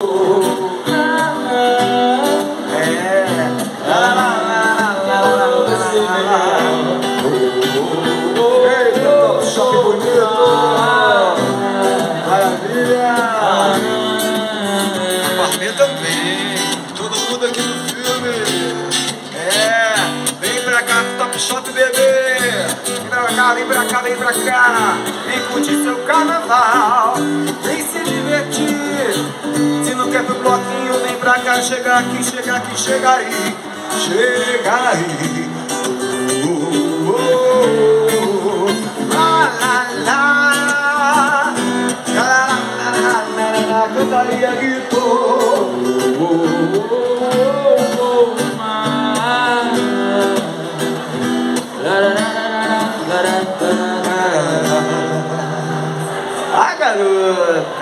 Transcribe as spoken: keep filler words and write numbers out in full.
Choque bonito! Maravilha! Farmê também! Todo mundo aqui no filme! É! Vem pra cá, Top Shop, bebê! Vem pra cá, vem pra cá, vem pra cá! Vem curtir seu carnaval! Vem se divertir! Se não quer pro bloquinho, vem pra cá, chega aqui, chega aqui, chega aí! Chega aí! Cantaria gritou. Ai, garoto.